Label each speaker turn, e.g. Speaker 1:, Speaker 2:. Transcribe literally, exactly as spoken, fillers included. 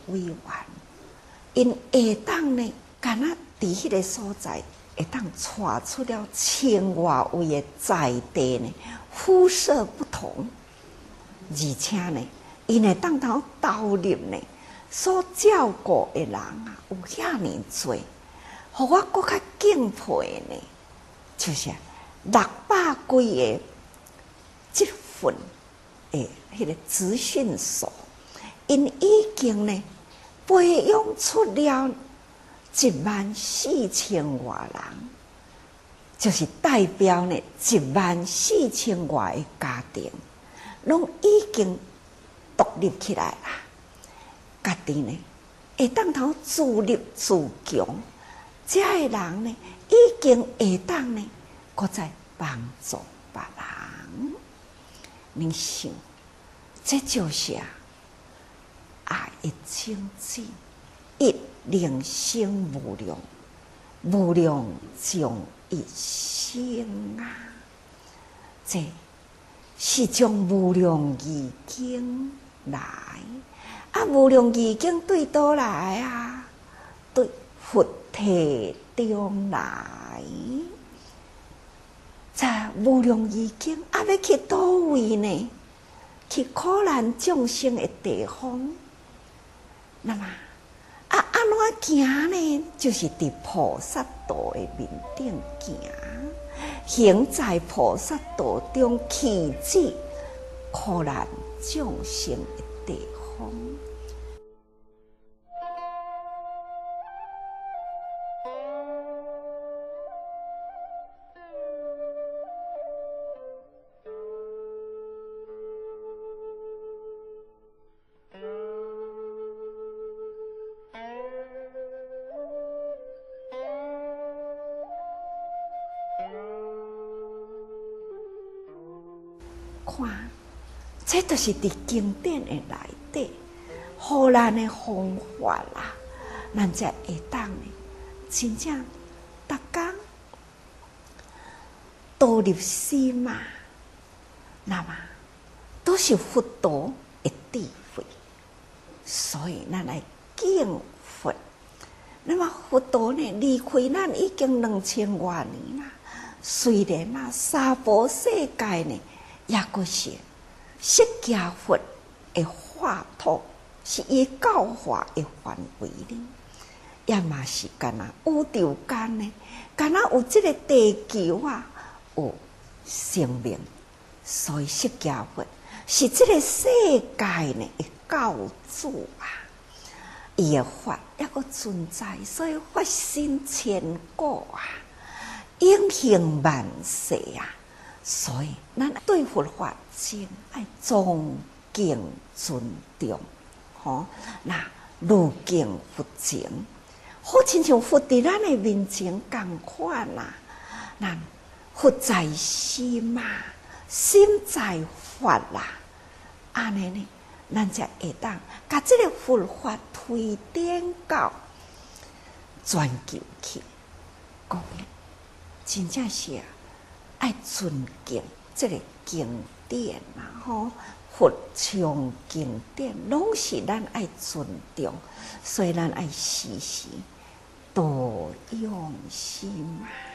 Speaker 1: 委员，因下当呢，敢若伫迄个所在，会当带出了千外位的在地呢，肤色不同，而且呢，因会当头投入呢，所照顾的人啊，有遐尼多，互我更较敬佩呢，就是六百几个积分诶，迄个资讯所，因已经呢培养出了一万四千外人，就是代表呢一万四千外的家庭，拢已经独立起来啦。家己呢会当头自立自强，这个人呢已经会当呢，搁再帮助别人。你想，这就是啊，爱的精进，一灵生无量，无量将一生啊！这是将无量义经来啊，无量义经对倒来啊？对佛体中来。在无量义经啊，要去倒位呢？去苦难众生的地方。那么啊，安怎行呢？就是伫菩萨道的面顶行，行在菩萨道中，启智苦难众生的地方。看，这就是伫经典的内底，互咱的方法啦，咱才会当呢，真正逐工导入心嘛，那么都是佛陀的智慧，所以咱来敬佛。那么佛陀呢，离开咱已经两千多年啦，虽然啊，娑婆世界呢。也个是释迦佛的化土，是伊教化的范围呢，也嘛是干那宇宙间呢，干那有这个地球啊，有生命，所以释迦佛是这个世界呢的教主啊，伊的法也个存在，所以法身千古啊，永恒万世啊。所以，咱对佛法真爱尊敬尊重，吼，那如敬佛前，好亲像佛伫咱的面前共款啦。咱佛在心嘛，心在法啦，安尼呢，咱才会当把这个佛法推展到全球去，讲真正是啊。爱尊敬这个经典啊，吼，佛像经典，拢是咱爱尊重，所以咱爱时时多用心嘛。